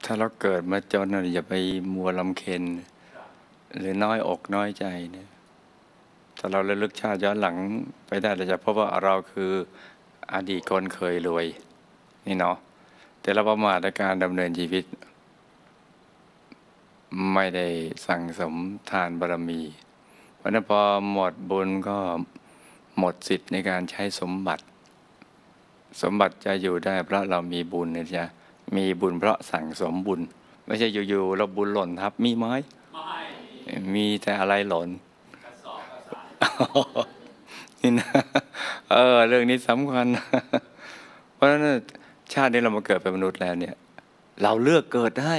ถ้าเราเกิดมาจนน่ะอย่าไปมัวลำเค็ญหรือน้อยอกน้อยใจเนี่ยถ้าเราระลึกชาติย้อนหลังไปได้เราจะพบว่าเราคืออดีตคนเคยรวยนี่เนาะแต่เราประมาทในการดำเนินชีวิตไม่ได้สั่งสมทานบารมีเพราะนั้นพอหมดบุญก็หมดสิทธิ์ในการใช้สมบัติจะอยู่ได้เพราะเรามีบุญเนี่ยจะมีบุญเพราะสั่งสมบุญไม่ใช่อยู่ๆเราบุญหล่นทับมีไหมมีแต่อะไรหล่นนี่นะเรื่องนี้สำคัญเพราะฉะนั้นชาตินี้เรามาเกิดเป็นมนุษย์แล้วเนี่ยเราเลือกเกิดได้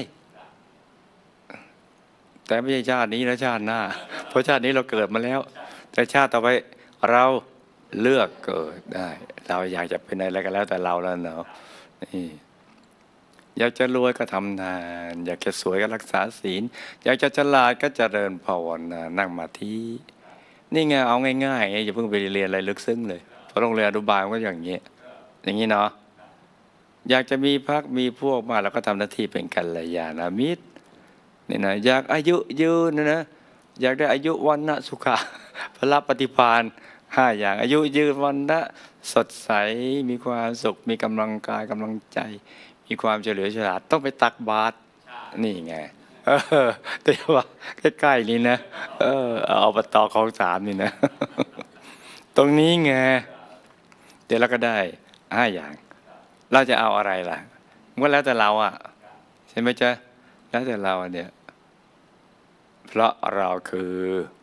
แต่ไม่ใช่ชาตินี้และชาติหน้าเพราะชาตินี้เราเกิดมาแล้วแต่ชาติต่อไปเราเลือกเกิดได้เราอยากจะเป็นอะไรกันแล้วแต่เราแล้วเนาะนี่อยากจะรวยก็ทำทานอยากจะสวยก็รักษาศีลอยากจะฉลาดก็เจริญภาวนานั่งสมาธินี่ไงเอาง่ายๆอย่าเพิ่งไปเรียนอะไรลึกซึ้งเลยเพราะโรงเรียนอนุบาลก็อย่างนี้เนาะอยากจะมีพรรคมีพวกมาแล้วก็ทำหน้าที่เป็นกัลยาณมิตรนี่นะอยากอายุยืนนะอยากได้อายุวันนะสุขะพละปฏิภาณ5 อย่างอายุยืนวันนะสดใสมีความสุขมีกำลังกายกำลังใจมีความเฉลียวฉลาดต้องไปตักบาตรนี่ไงแต่ว่าใกล้ๆนี่นะอบต.คลอง 3นี่นะตรงนี้ไงเดี๋ยวเราก็ได้5 อย่างเราจะเอาอะไรล่ะก็แล้วแต่เราใช่ไหมจ๊ะแล้วแต่เราเนี่ยเพราะเราคือ